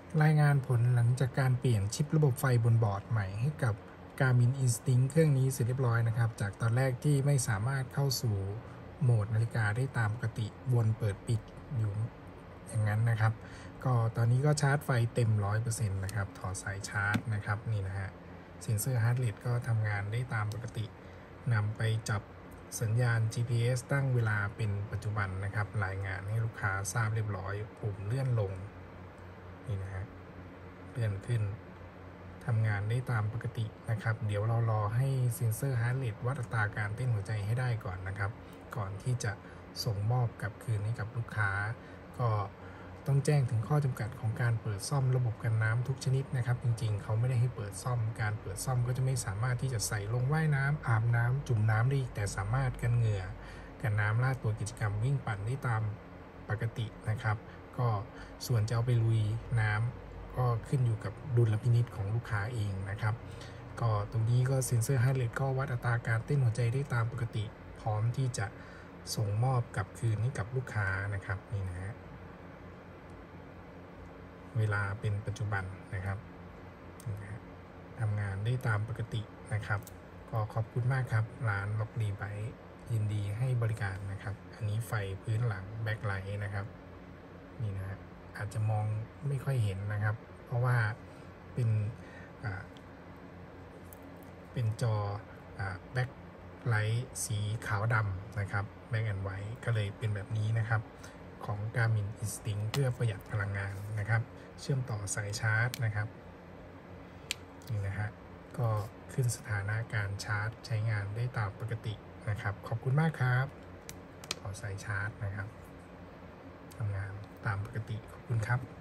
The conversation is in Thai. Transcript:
รายงานผลหลังจากการเปลี่ยนชิประบบไฟบนบอร์ดใหม่ให้กับ Garmin Instinct เครื่องนี้เสร็จเรียบร้อยนะครับจากตอนแรกที่ไม่สามารถเข้าสู่โหมดนาฬิกาได้ตามปกติวนเปิดปิดอยู่อย่างนั้นนะครับก็ตอนนี้ก็ชาร์จไฟเต็ม 100% นะครับถอดสายชาร์จนะครับนี่นะฮะเซ็นเซอร์ฮาร์ทเรทก็ทำงานได้ตามปกตินำไปจับสัญญาณ GPS ตั้งเวลาเป็นปัจจุบันนะครับรายงานให้ลูกค้าทราบเรียบร้อยปุ่มเลื่อนลงนี่นะฮะเลื่อนขึ้นทำงานได้ตามปกตินะครับเดี๋ยวเรารอให้เซ็นเซอร์ฮาร์ทเรทวัดอัตราการเต้นหัวใจให้ได้ก่อนนะครับก่อนที่จะส่งมอบกลับคืนให้กับลูกค้าก็ต้องแจ้งถึงข้อจำกัดของการเปิดซ่อมระบบกันน้ำทุกชนิดนะครับจริงๆเขาไม่ได้ให้เปิดซ่อมการเปิดซ่อมก็จะไม่สามารถที่จะใส่ลงว่ายน้ำอาบน้ำจุ่มน้ำได้แต่สามารถกันเหงื่อกันน้ำลาดตัวกิจกรรมวิ่งปั่นได้ตามปกตินะครับก็ส่วนจะเอาไปลุยน้ำก็ขึ้นอยู่กับดุลพินิจของลูกค้าเองนะครับก็ตรงนี้ก็เซ็นเซอร์ฮาร์ทเรทก็วัดอัตราการเต้นหัวใจได้ตามปกติพร้อมที่จะส่งมอบกลับคืนให้กับลูกค้านะครับนี่นะฮะเวลาเป็นปัจจุบันนะครับทำงานได้ตามปกตินะครับก็ขอบคุณมากครับร้านล็อกดีไบค์ยินดีให้บริการนะครับอันนี้ไฟพื้นหลังแบ็คไลท์นะครับนี่นะฮะอาจจะมองไม่ค่อยเห็นนะครับเพราะว่าเป็นจอแบ็คไลท์สีขาวดำนะครับแบ็คแอนด์ไวท์ก็เลยเป็นแบบนี้นะครับของ Garmin Instinct เพื่อประหยัดพลังงานนะครับเชื่อมต่อสายชาร์จนะครับนี่นะฮะก็ขึ้นสถานะการชาร์จใช้งานได้ตามปกตินะครับขอบคุณมากครับต่อสายชาร์จนะครับทำงานตามปกติขอบคุณครับ